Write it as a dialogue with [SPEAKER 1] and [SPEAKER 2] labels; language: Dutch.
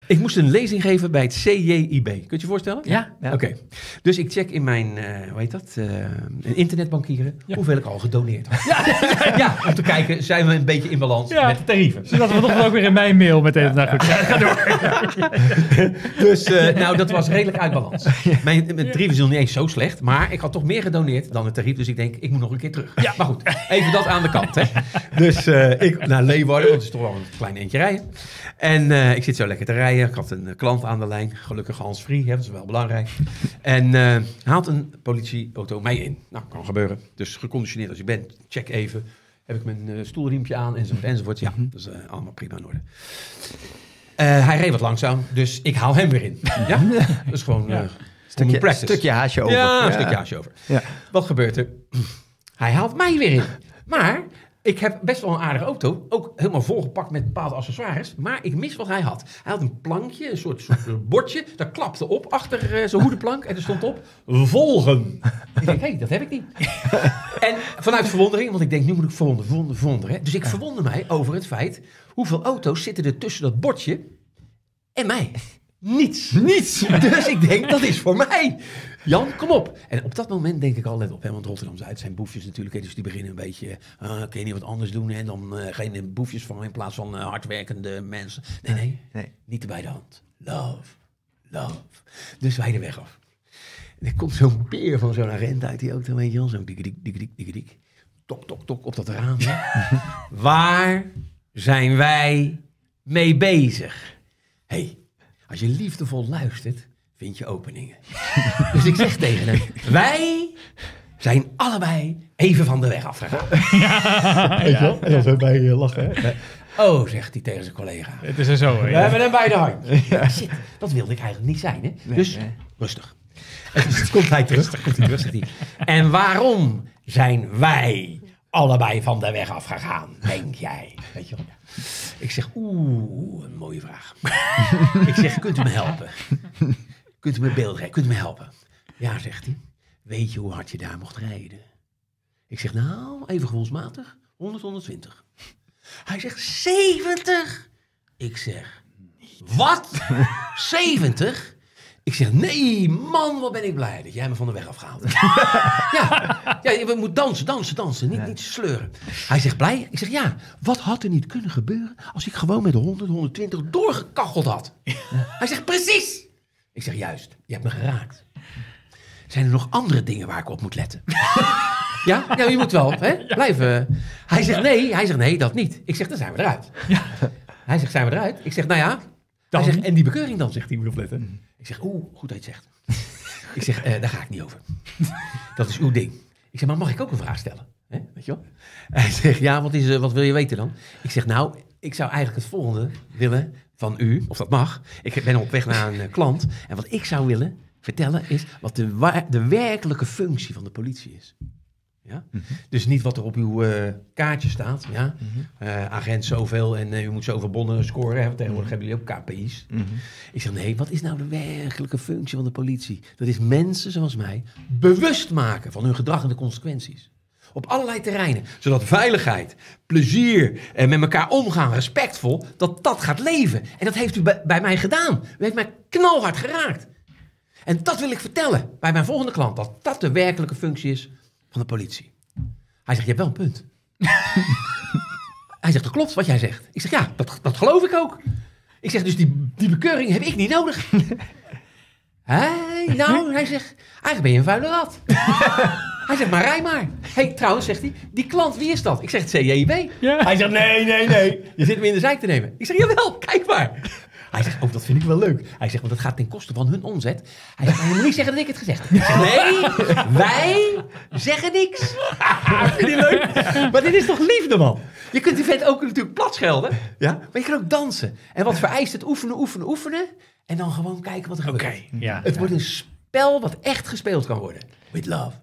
[SPEAKER 1] Ik moest een lezing geven bij het CJIB. Kun je je voorstellen?
[SPEAKER 2] Ja.
[SPEAKER 1] Oké. Dus ik check in mijn, internetbankieren, hoeveel ik al gedoneerd had. Ja, om te kijken, zijn we een beetje in balans met de tarieven.
[SPEAKER 2] Zodat we nog ook weer in mijn mail meteen. Nou goed, ga door.
[SPEAKER 1] Dus dat was redelijk uit balans. Mijn tarieven zijn niet eens zo slecht, maar ik had toch meer gedoneerd dan het tarief. Dus ik denk, ik moet nog een keer terug. Ja. Maar goed, even dat aan de kant. Hè. Dus ik naar Leeuwarden, want het is toch wel een klein eentje rijden. En ik zit zo lekker te rijden. Ik had een klant aan de lijn. Gelukkig hands-free, dat is wel belangrijk. En haalt een politieauto mij in. Nou, kan gebeuren. Dus geconditioneerd als je bent, check even. Heb ik mijn stoelriempje aan enzovoort. Ja, dat is allemaal prima in orde. Hij reed wat langzaam, dus ik haal hem weer in. Ja? Dat is gewoon
[SPEAKER 3] stukje haasje over.
[SPEAKER 1] Ja, een stukje haasje over. Ja. Wat gebeurt er? Hij haalt mij weer in. Maar ik heb best wel een aardige auto. Ook helemaal volgepakt met bepaalde accessoires. Maar ik mis wat hij had. Hij had een plankje, een soort bordje. Dat klapte op achter zijn hoedenplank. En er stond op, volgen. Ik denk, hé, dat heb ik niet. En vanuit verwondering, want ik denk, nu moet ik verwonderen. Dus ik verwonder mij over het feit, hoeveel auto's zitten er tussen dat bordje en mij? Niets. Dus ik denk, dat is voor mij. Jan, kom op. En op dat moment denk ik al, let op, hè, want Rotterdam-Zuid zijn boefjes natuurlijk. Dus die beginnen een beetje, kun je niet wat anders doen? En dan geen boefjes van in plaats van hardwerkende mensen. Nee, niet bij de hand. Love. Dus wij de weg af. En er komt zo'n beer van zo'n agent uit die auto, weet je wel. Zo'n dik. Tok, op dat raam. Waar zijn wij mee bezig? Hey, als je liefdevol luistert, vind je openingen. Dus ik zeg tegen hem, wij zijn allebei even van de weg afgegaan. Weet je wel? En dan zo bij lachen. Hè? Oh, zegt hij tegen zijn collega.
[SPEAKER 2] Het is er zo.
[SPEAKER 1] We hebben hem bij de hand. Ja, shit, dat wilde ik eigenlijk niet zijn. Hè? Dus rustig. En dus komt hij terug. Zegt hij. En waarom zijn wij allebei van de weg afgegaan, denk jij? Weet je wel? Ik zeg, een mooie vraag. Ik zeg, kunt u me helpen? Kunt u me beeld rijden? Kunt u me helpen? Ja, zegt hij. Weet je hoe hard je daar mocht rijden? Ik zeg, nou, even gevoelsmatig. 100, 120. Hij zegt, 70. Ik zeg, wat? 70? Ik zeg, nee, man, wat ben ik blij dat jij me van de weg afgehaald hebt. ja, we moeten dansen, niet sleuren. Hij zegt, blij? Ik zeg, ja, wat had er niet kunnen gebeuren als ik gewoon met 100, 120 doorgekacheld had? Hij zegt, precies. Ik zeg, juist, je hebt me geraakt. Zijn er nog andere dingen waar ik op moet letten? Ja, je moet wel, hè? Blijven. Hij zegt, nee, dat niet. Ik zeg, dan zijn we eruit. Ja. Hij zegt, zijn we eruit? Ik zeg, nou ja. Hij zegt, en die bekeuring dan, zegt hij, moet opletten. Ik zeg, goed dat je het zegt. Ik zeg, daar ga ik niet over. Dat is uw ding. Ik zeg, maar mag ik ook een vraag stellen? Hè? Weet je wel? Hij zegt, ja, wat wil je weten dan? Ik zeg, nou, ik zou eigenlijk het volgende willen van u, of dat mag. Ik ben op weg naar een klant. En wat ik zou willen vertellen is wat de werkelijke functie van de politie is. Ja? Mm-hmm. Dus niet wat er op uw kaartje staat. Ja? Mm-hmm. Agent zoveel en u moet zoveel bonnen scoren. Hè? Tegenwoordig hebben jullie ook KPI's. Mm-hmm. Ik zeg, nee, wat is nou de werkelijke functie van de politie? Dat is mensen zoals mij bewust maken van hun gedrag en de consequenties. Op allerlei terreinen. Zodat veiligheid, plezier en met elkaar omgaan, respectvol, dat gaat leven. En dat heeft u bij mij gedaan. U heeft mij knalhard geraakt. En dat wil ik vertellen bij mijn volgende klant. Dat de werkelijke functie is van de politie. Hij zegt, je hebt wel een punt. Hij zegt, dat klopt wat jij zegt. Ik zeg, ja, dat geloof ik ook. Ik zeg, dus die bekeuring heb ik niet nodig. Hij zegt, eigenlijk ben je een vuile rat. Hij zegt, maar rij maar. Trouwens, zegt hij, die klant, wie is dat? Ik zeg, het CJIB. Ja. Hij zegt, nee. Je zit me in de zijk te nemen. Ik zeg, jawel, kijk maar. Hij zegt, dat vind ik wel leuk. Hij zegt, want dat gaat ten koste van hun omzet. Hij zegt, je moet niet zeggen dat ik het gezegd heb. Ik zeg, nee, wij zeggen niks. Vind je leuk? Maar dit is toch liefde, man? Je kunt die vent ook natuurlijk plat schelden. Ja? Maar je kan ook dansen. En wat vereist het oefenen. En dan gewoon kijken wat er gebeurt.
[SPEAKER 2] Ja,
[SPEAKER 1] het wordt een spel wat echt gespeeld kan worden. With love.